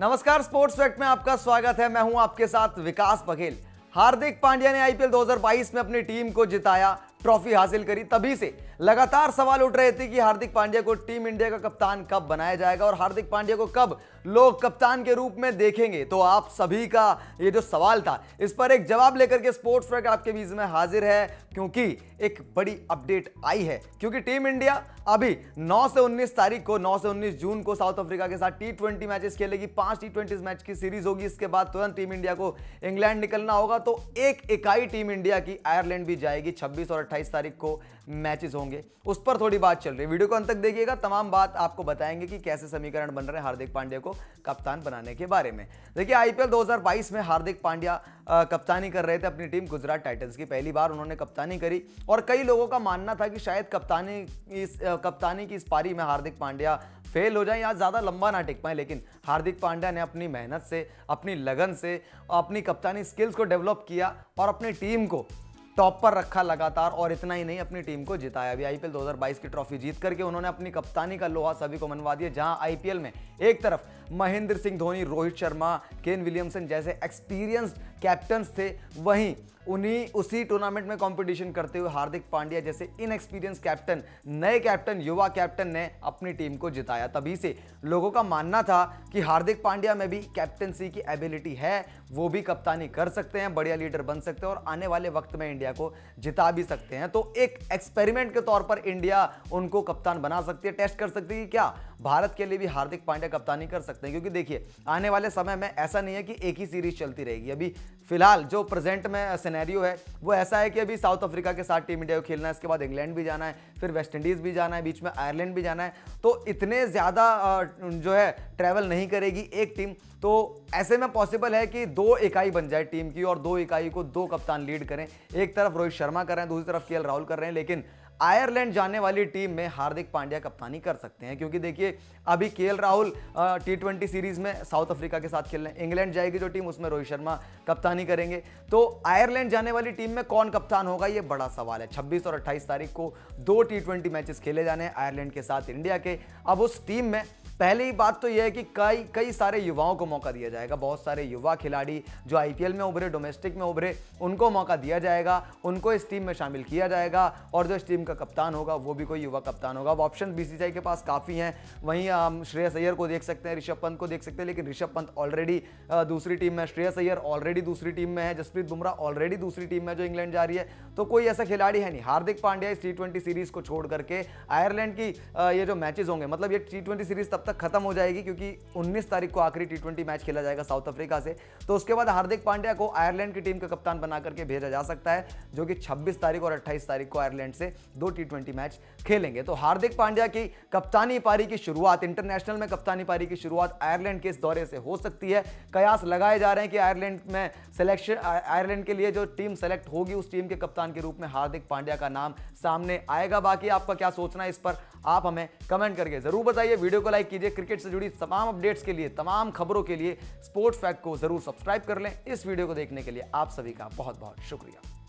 नमस्कार, sports fact में आपका स्वागत है। मैं हूं आपके साथ विकास बघेल। हार्दिक पांड्या ने आईपीएल 2022 में अपनी टीम को जिताया, ट्रॉफी हासिल करी। तभी से लगातार सवाल उठ रहे थे कि हार्दिक पांड्या को टीम इंडिया का कप्तान कब बनाया जाएगा और हार्दिक पांड्या को कब लोग कप्तान के रूप में देखेंगे। तो आप सभी का ये जो सवाल था, इस पर एक जवाब लेकर के स्पोर्ट्स फैक्ट आपके बीच में हाजिर है, क्योंकि एक बड़ी अपडेट आई है। क्योंकि टीम इंडिया अभी 9 से 19 तारीख को 9 से 19 जून को साउथ अफ्रीका के साथ T20 मैचेस खेलेगी। 5 T20 मैच की सीरीज होगी। इसके बाद तुरंत टीम इंडिया को इंग्लैंड निकलना होगा। तो एक इकाई टीम इंडिया की आयरलैंड भी जाएगी। 26 और 28 तारीख को मैचेस होंगे, उस पर थोड़ी बात चल रही है। वीडियो को अंत तक देखिएगा, तमाम बात आपको बताएंगे कि कैसे समीकरण बन रहे हैं हार्दिक पांड्या को कप्तान बनाने के बारे में। देखिए, आईपीएल 2022 में हार्दिक पांड्या कप्तानी कर रहे थे अपनी टीम गुजरात टाइटंस की। पहली बार उन्होंने कप्तानी करी और कई लोगों का मानना था कि शायद कप्तानी की इस पारी में हार्दिक पांड्या फेल हो जाए या ज्यादा लंबा ना टिक पाए। लेकिन हार्दिक पांड्या ने अपनी मेहनत से, अपनी लगन से, अपनी कप्तानी स्किल्स को डेवलप किया और अपनी टीम को टॉप पर रखा लगातार। और इतना ही नहीं, अपनी टीम को जिताया भी। आईपीएल 2022 की ट्रॉफी जीत करके उन्होंने अपनी कप्तानी का लोहा सभी को मनवा दिया। जहां आईपीएल में एक तरफ महेंद्र सिंह धोनी, रोहित शर्मा, केन विलियमसन जैसे एक्सपीरियंस्ड कैप्टन्स थे, वहीं उसी टूर्नामेंट में कंपटीशन करते हुए हार्दिक पांड्या जैसे इनएक्सपीरियंस कैप्टन, नए कैप्टन, युवा कैप्टन ने अपनी टीम को जिताया। तभी से लोगों का मानना था कि हार्दिक पांड्या में भी कैप्टनसी की एबिलिटी है, वो भी कप्तानी कर सकते हैं, बढ़िया लीडर बन सकते हैं और आने वाले वक्त में इंडिया को जिता भी सकते हैं। तो एक एक्सपेरिमेंट के तौर पर इंडिया उनको कप्तान बना सकती है, टेस्ट कर सकती है कि क्या भारत के लिए भी हार्दिक पांड्या कप्तानी कर सकते हैं। क्योंकि देखिए, आने वाले समय में ऐसा नहीं है कि एक ही सीरीज चलती रहेगी। अभी फिलहाल जो प्रेजेंट में सिनेरियो है वो ऐसा है कि अभी साउथ अफ्रीका के साथ टीम इंडिया को खेलना है, इसके बाद इंग्लैंड भी जाना है, फिर वेस्ट इंडीज भी जाना है, बीच में आयरलैंड भी जाना है। तो इतने ज्यादा जो है ट्रैवल नहीं करेगी एक टीम। तो ऐसे में पॉसिबल है कि 2 इकाई बन जाए टीम की और 2 इकाई को 2 कप्तान लीड करें। एक तरफ रोहित शर्मा कर रहे हैं, दूसरी तरफ केएल राहुल कर रहे हैं। लेकिन आयरलैंड जाने वाली टीम में हार्दिक पांड्या कप्तानी कर सकते हैं। क्योंकि देखिए, अभी केएल राहुल T20 सीरीज में साउथ अफ्रीका के साथ खेल रहे हैं। इंग्लैंड जाएगी जो टीम, उसमें रोहित शर्मा कप्तानी करेंगे। तो आयरलैंड जाने वाली टीम में कौन कप्तान होगा, ये बड़ा सवाल है। 26 और 28 तारीख को 2 T20 मैचेस खेले जाने हैं आयरलैंड के साथ इंडिया के। अब उस टीम में पहली बात तो यह है कि कई सारे युवाओं को मौका दिया जाएगा। बहुत सारे युवा खिलाड़ी जो आईपीएल में उभरे, डोमेस्टिक में उभरे, उनको मौका दिया जाएगा, उनको इस टीम में शामिल किया जाएगा और जो इस टीम का कप्तान होगा वो भी कोई युवा कप्तान होगा। अब ऑप्शन बीसीसीआई के पास काफ़ी हैं। वहीं श्रेयस अय्यर को देख सकते हैं, ऋषभ पंत को देख सकते हैं। लेकिन ऋषभ पंत ऑलरेडी दूसरी टीम में, श्रेयस अय्यर ऑलरेडी दूसरी टीम में है, जसप्रीत बुमराह ऑलरेडी दूसरी टीम में जो इंग्लैंड जा रही है। तो कोई ऐसा खिलाड़ी है नहीं। हार्दिक पांड्या इस T20 सीरीज को छोड़ करके आयरलैंड की ये जो मैचेस होंगे, मतलब ये T20 सीरीज तब तक खत्म हो जाएगी क्योंकि 19 तारीख को आखिरी T20 मैच खेला जाएगा साउथ अफ्रीका से। तो उसके बाद हार्दिक पांड्या को आयरलैंड की टीम का कप्तान बना करके भेजा जा सकता है, जो कि 26 तारीख और 28 तारीख को आयरलैंड से 2 T20 मैच खेलेंगे। तो हार्दिक पांड्या की कप्तानी पारी की शुरुआत, इंटरनेशनल में कप्तानी पारी की शुरुआत आयरलैंड के इस दौरे से हो सकती है। कयास लगाए जा रहे हैं कि आयरलैंड के लिए जो टीम सेलेक्ट होगी, उस टीम के कप्तान के रूप में हार्दिक पांड्या का नाम सामने आएगा। बाकी आपका क्या सोचना है इस पर, आप हमें कमेंट करके जरूर बताइए। वीडियो को लाइक कीजिए। क्रिकेट से जुड़ी तमाम अपडेट्स के लिए, तमाम खबरों के लिए स्पोर्ट्स फैक्ट को जरूर सब्सक्राइब कर लें। इस वीडियो को देखने के लिए आप सभी का बहुत बहुत शुक्रिया।